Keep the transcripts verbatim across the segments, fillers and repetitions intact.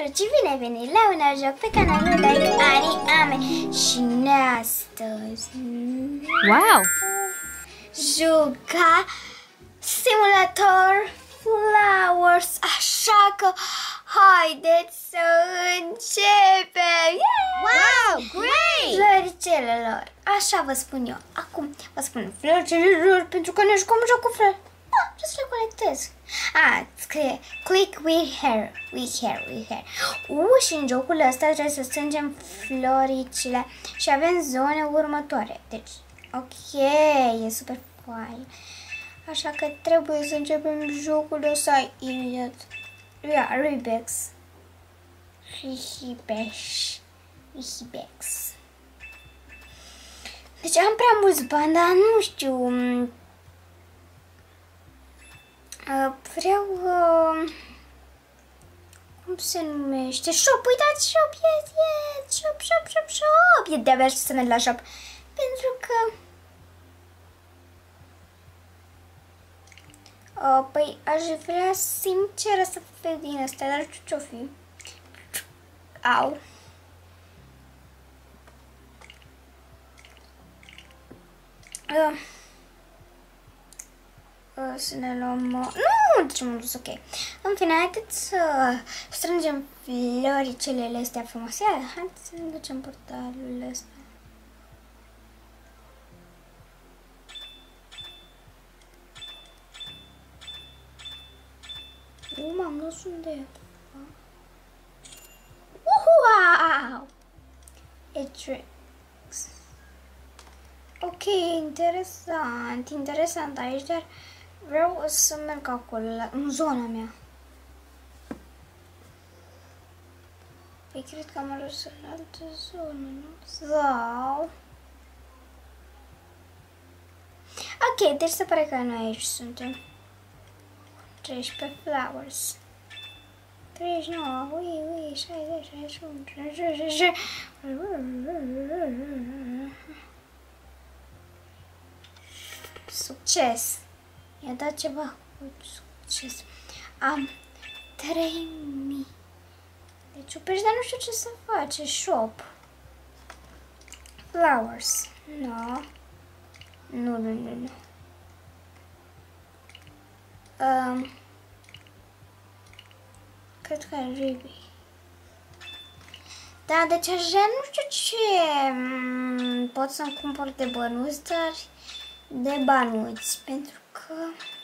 dragii, bine ai venit la un alt joc pe canalul Like Ani Ame. Și astăzi wow! Juca simulator Flowers. Așa că haideți să începem. Yeah! Wow, great! Floricelelor, așa vă spun eu. Acum vă spun floricelelor pentru că ne jucăm joc cu flori. Ah, trebuie să le conectez. Ah, scrie click with hair, with hair, with hair. Uh, și în jocul ăsta trebuie să strângem floricile și avem zone următoare. Deci, ok, e super fain. Așa că trebuie să începem jocul ăsta imediat. Yeah, Rebex. Hihibex. Hihibex. Deci am prea mulți bani, dar nu știu. Uh, vreau... Uh, cum se numește? Shop, uitați, shop, yes, yes, shop, shop, shop, shop. E de-abia să merg la shop. Pentru că... Uh, păi, aș vrea sincer să fac din asta, dar nu știu ce-o fi. Au. Uh. Să ne luăm... Nu, ce m-am dus, ok. În fine, haideți să strângem floricelele astea frumoase. Haideți să ne ducem portalul ăsta. Uh, m-am dus undeva. Wow! Etrix. Ok, interesant, interesant aici, dar vreau să merg acolo, la, în zona mea. Păi cred că am ajuns în altă zonă, nu? Sau... Ok, deci se pare că noi aici suntem. treisprezece flowers. treizeci și nouă, ui, ui, șaizeci, șaizeci și unu, șaizeci și șase. Succes! I-a dat ceva cu succes. Am trei mii de ciuperci, dar nu știu ce să face. Shop. Flowers. No. Nu, nu, nu, nu. Um, cred că e Ruby. Da, deci așa nu știu ce mm, pot să-mi cumpăr de bănuți, dar de banuți, pentru că...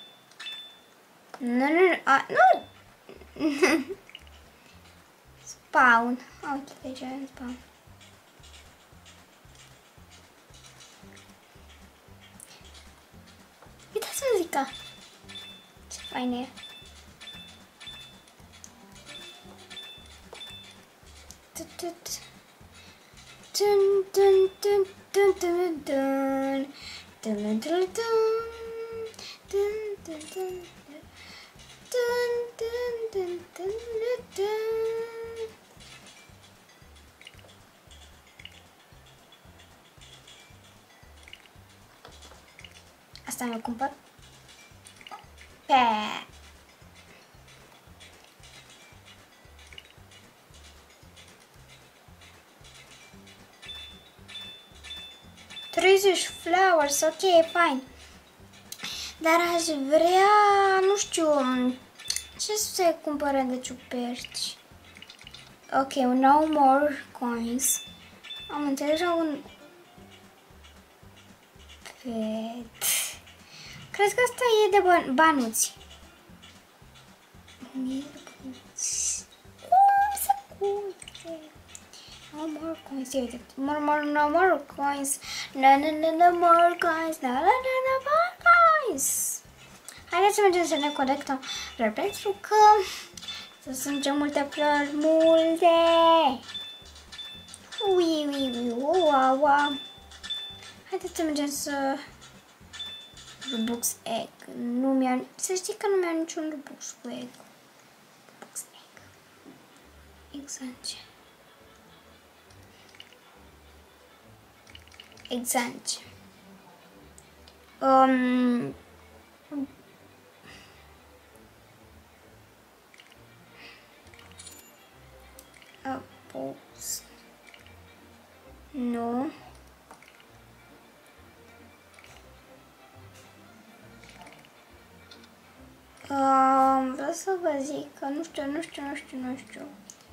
Nu, nu, nu, a, nu! Spawn. Uite, deja e spawn. Uitați muzica! Ce fain e! Dun, dun, dun, dun, dun, dun. Dun, dun, dun, dun, dun, dun, dun, dun, dun, dun, dun. Asta mi-o cumpăr. Pe. treizeci flowers, ok, fine. Dar aș vrea, nu știu, ce se cumpără de ciuperci? Ok, no more coins. Am înțeles un pet. Cred că asta e de ban banuți. Cum să cumpere? No more coins, uite, more, more, no more coins, no, no, no, no more coins, no, no, no, no more coins. Haideți să mergem să ne conectăm, pentru că să strângem multe flori, multe. Ui, ui, ui, ua, ua. Haideți să mergem să... Robux egg, nu mi-a... Să știi că nu mi-a niciun Robux cu egg. Robux egg. Exact. Exact. Um, Apples. Nu. Um, vreau să vă zic că nu știu, nu știu, nu știu, nu știu.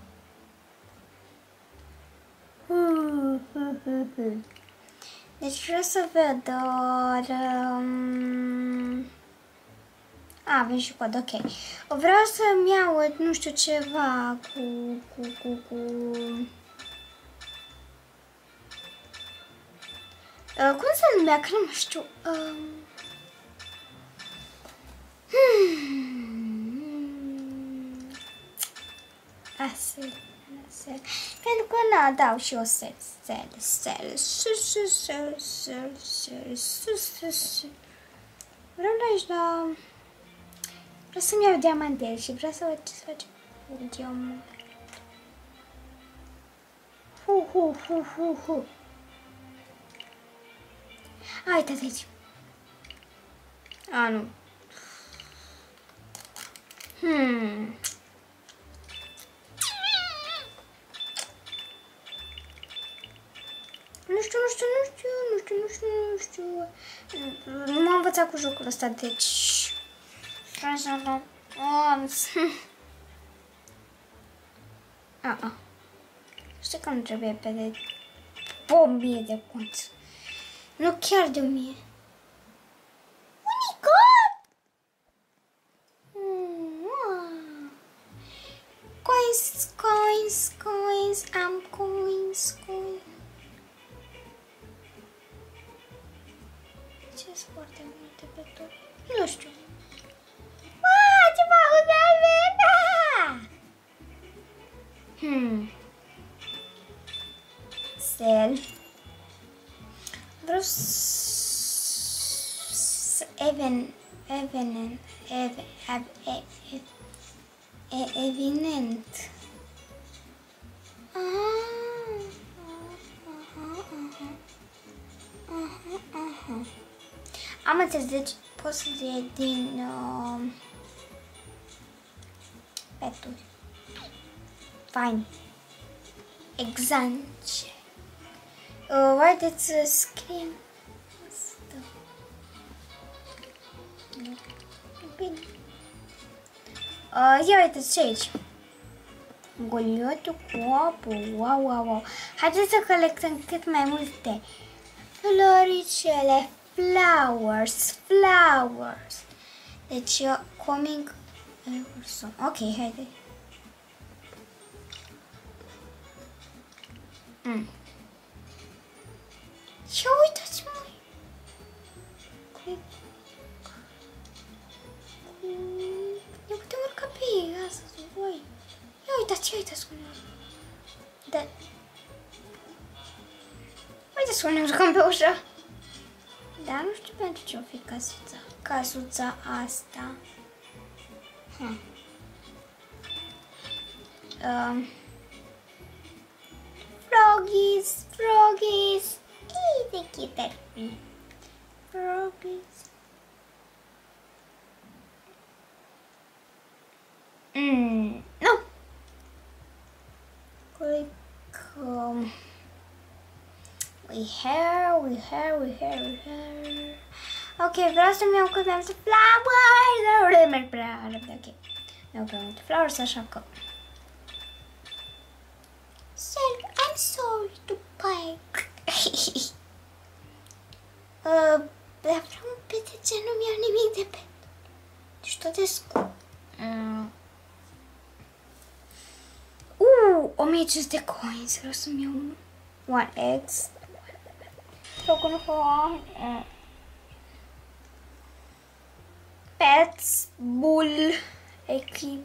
Deci vreau să văd doar... Um... A, avem și cod, ok. Vreau să-mi iau, nu știu, ceva cu... cu, cu, cu... Uh, cum se numea? Că nu mai știu. Um... Hmm. Asel, asel. Pentru că na, dau și o sel, sel, sel, sel, sel, sel, sel, sel, sel, sel. Vreau la aici la... Vreau să-mi iau diamantele și vreau să văd ce să facem cu diamant. Hu, hu, hu, hu, hu. A, uite-te aici. A, nu. Hmm. Nu știu, nu știu, nu știu, nu știu, nu știu, nu știu. Nu m-am învățat cu jocul ăsta, deci... A, a. Știi că nu trebuie pe de... o mie de punți. Nu chiar de o mie. Unicorn! Mm. Coins, coins, coins, am coins, coins. Ce-s foarte multe pe tot? Nu știu. Wow, ce fac de Hmm. Sel. Vreau să... Even... Evenent... Even... Evident. Aha. Aha, aha. Am înțeles, deci poți să iei din uh, peturi. Fine. Exance. Uh, haideți să scriem asta. Nu. Bine. Uh, ia uite ce aici. Goliotul cu apă. Wow, wow, wow. Haideți să colectăm cât mai multe floricele. Flowers, flowers. Deci eu coming ok, haide. Mm. Ia uitați, măi. Ne putem urca pe ei astăzi, voi. Ia uitați, ia uitați cum e. Da. Uitați cum ne urcăm pe ușă. Dar nu știu pentru ce o fi casuța, casuța asta. Hm. Um. Froggies, froggies, kitty kitty. Froggies. Mm, nu. Click. Um. We have, we have, we have, we have. Ok, vreau să-mi iau cât mai multe flowers. Nu merg prea repede, ok. Mi-au prea multe flowers, așa că... Sir, I'm sorry to bite. uh, Dar vreau un pete ce nu mi-au nimic de pet. Deci tot e scump. Mm. Uh, o mie cinci sute de coins. Vreau să-mi iau unul. One X. Token for uh, pets, bull, equip.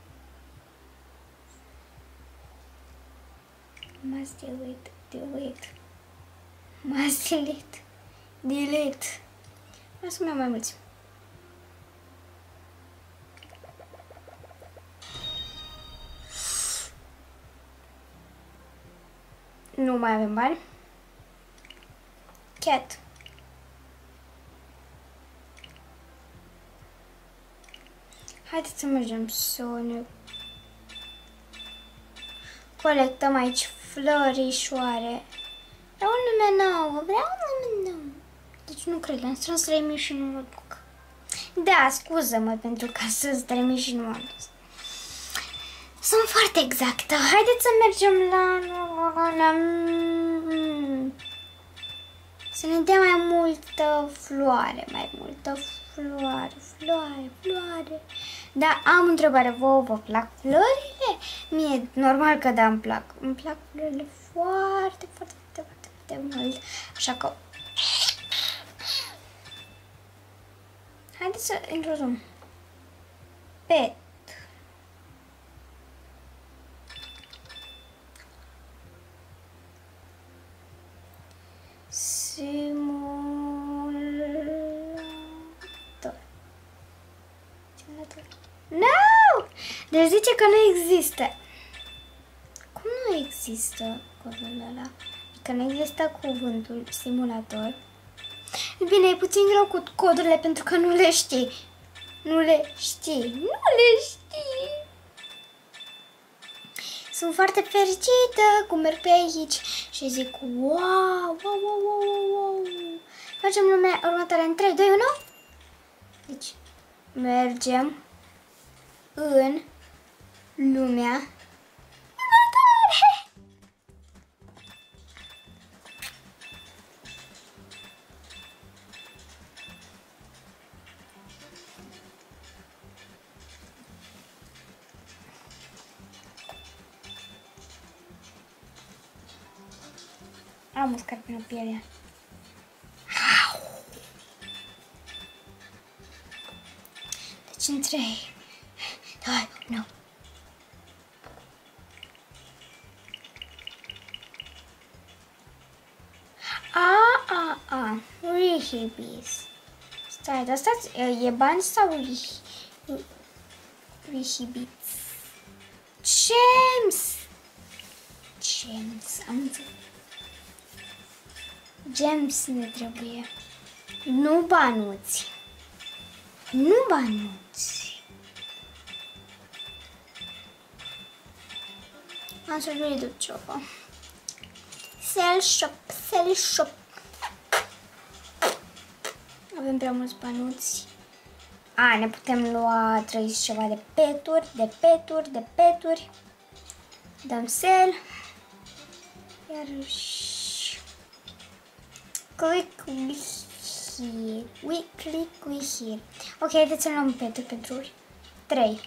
Must delete, delete. Must delete, delete. Vreau să-mi iau mai mulți. Nu mai avem bani. Cat. Haideți să mergem să ne colectăm aici florișoare. Vreau un nume nou, vreau un nume nou. Deci nu cred, am strâns trei mii și nu mă duc. Da, scuză-mă pentru că am strâns trei mii și nu am dus. Sunt foarte exactă. Haideți să mergem la... la... Să ne dea mai multă floare, mai multă floare, floare, floare. Da, am o întrebare. Vouă vă plac florile? Mie, normal că da, îmi plac. Îmi plac florile foarte, foarte, foarte, foarte, foarte mult. Așa că... Haideți să introdăm. Pet. Simulator. Simulator. No! Deci zice că nu există. Cum nu există cuvântul ăla? Că nu există cuvântul simulator. Bine, e puțin greu cu codurile pentru că nu le știi. Nu le știi. Nu le știi. Sunt foarte fericită cum merg pe aici și zic wow, wow, wow, wow, wow. Facem lumea următoare în trei, doi, unu. Deci mergem în lumea următoare. Am uscat până pielea. Deci în trei, doi, unu. A, a, a. Rihibis. Stai, dar stați, e bani sau rihibis? James! James, am înțeles. Gems ne trebuie. Nu banuți. Nu banuți. Am să nu-i duc ceva. Sell shop, sell shop. Avem prea mulți banuți. A, ne putem lua treizeci ceva de peturi, de peturi, de peturi. Dăm sell. Iarăși. Click we here. We click we here. Ok, haideți să luăm peturi pentru trei.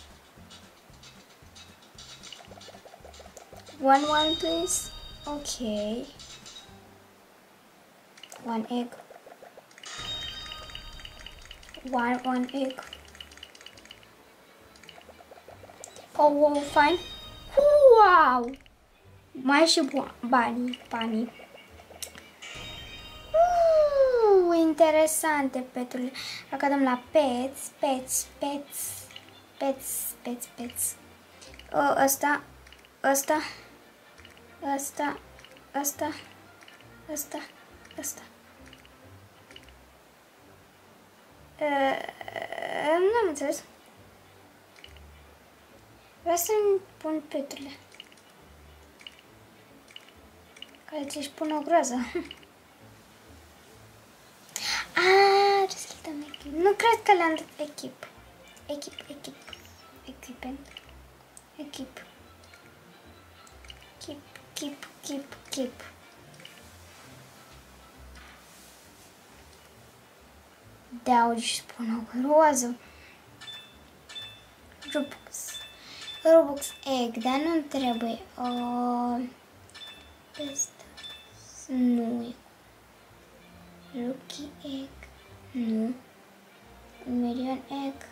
One, one, please. Ok. One egg. One, one egg. Oh, oh, fine. Wow! Mai și banii, banii. Uh, interesante peturile. Dacă dăm la pets, pets, pets, pets, pets, pets. Uh, ăsta, ăsta, ăsta, ăsta, ăsta, ăsta. Uh, nu am înțeles. Vreau să-mi pun peturile. Care ți-și pun o groază. Ah, ce să dăm echip. Nu cred că le-am dat echip. Echip, echip. Echipment. Echip. Chip, chip, chip, chip. Da, uite și spun o groază. Robux. Robux egg, dar nu trebuie. Uh, Asta. Nu e. Lucky egg. Nu. Million egg.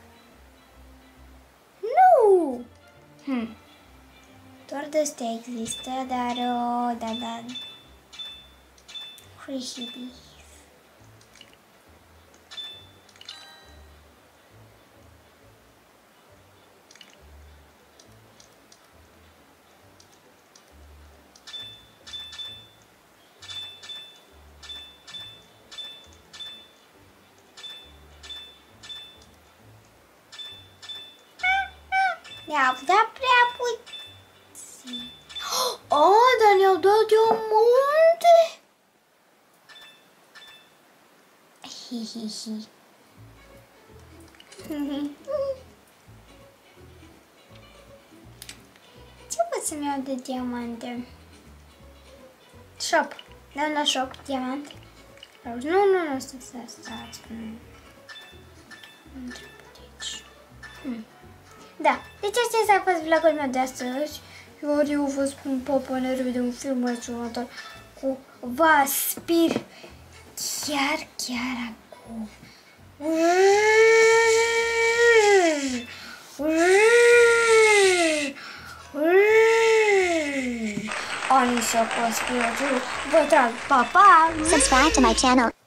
Nu! Hmm. Doar de astea există, dar... Uh, da, da. Creepy. Ne-a dat prea puțin. Hi, hi, hi. Ce pot să-mi iau de diamante? Shop. Da, la shop, diamante. Nu, nu, nu, stai, stai, stai, stai. Da, deci acesta a fost vlogul meu de astăzi. Iar eu vă spun papa, ne revedem în filmul următor cu Vaspir. Chiar, chiar acum. Ani să Vaspir, vă trag, pa, pa! Subscribe to my channel.